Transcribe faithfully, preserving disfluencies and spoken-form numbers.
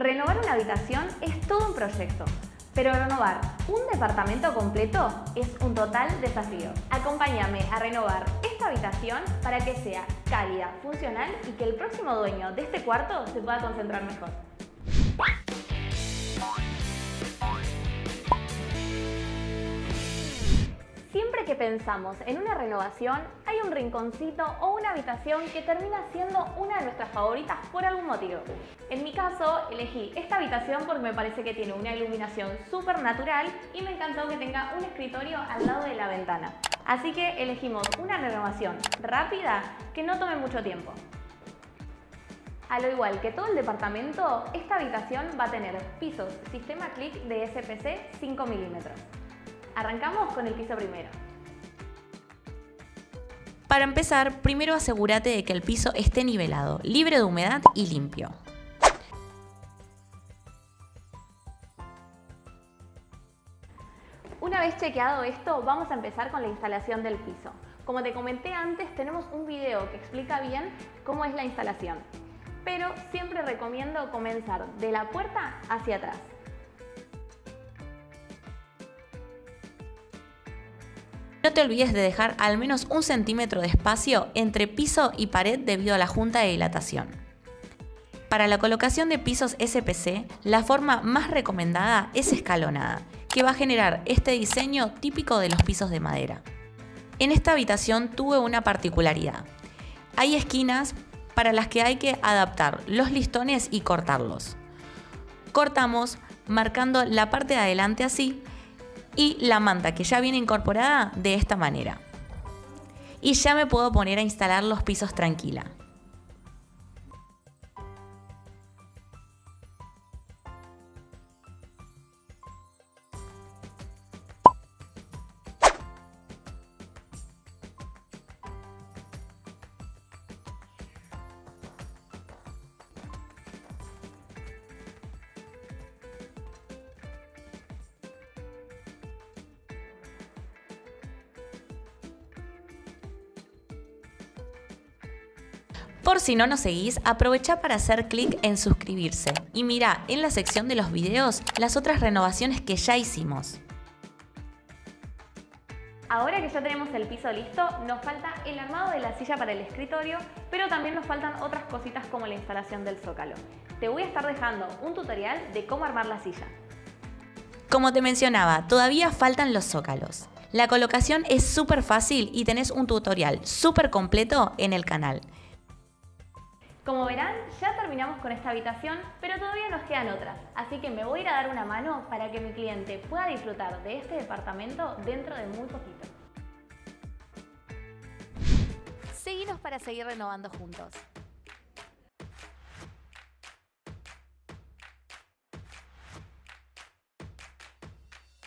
Renovar una habitación es todo un proyecto, pero renovar un departamento completo es un total desafío. Acompáñame a renovar esta habitación para que sea cálida, funcional y que el próximo dueño de este cuarto se pueda concentrar mejor. Siempre que pensamos en una renovación, hay un rinconcito o una habitación que termina siendo una de nuestras favoritas por algún motivo. En mi caso, elegí esta habitación porque me parece que tiene una iluminación súper natural y me encantó que tenga un escritorio al lado de la ventana. Así que elegimos una renovación rápida que no tome mucho tiempo. A lo igual que todo el departamento, esta habitación va a tener pisos sistema click de S P C cinco milímetros. Arrancamos con el piso primero. Para empezar, primero asegúrate de que el piso esté nivelado, libre de humedad y limpio. Una vez chequeado esto, vamos a empezar con la instalación del piso. Como te comenté antes, tenemos un video que explica bien cómo es la instalación, pero siempre recomiendo comenzar de la puerta hacia atrás. No te olvides de dejar al menos un centímetro de espacio entre piso y pared debido a la junta de dilatación. Para la colocación de pisos S P C, la forma más recomendada es escalonada, que va a generar este diseño típico de los pisos de madera. En esta habitación tuve una particularidad. Hay esquinas para las que hay que adaptar los listones y cortarlos. Cortamos marcando la parte de adelante así, y la manta que ya viene incorporada de esta manera. Y ya me puedo poner a instalar los pisos tranquila. Por si no nos seguís, aprovecha para hacer clic en suscribirse y mira en la sección de los videos las otras renovaciones que ya hicimos. Ahora que ya tenemos el piso listo, nos falta el armado de la silla para el escritorio, pero también nos faltan otras cositas como la instalación del zócalo. Te voy a estar dejando un tutorial de cómo armar la silla. Como te mencionaba, todavía faltan los zócalos. La colocación es súper fácil y tenés un tutorial súper completo en el canal. Como verán, ya terminamos con esta habitación, pero todavía nos quedan otras, así que me voy a ir a dar una mano para que mi cliente pueda disfrutar de este departamento dentro de muy poquito. Seguinos para seguir renovando juntos.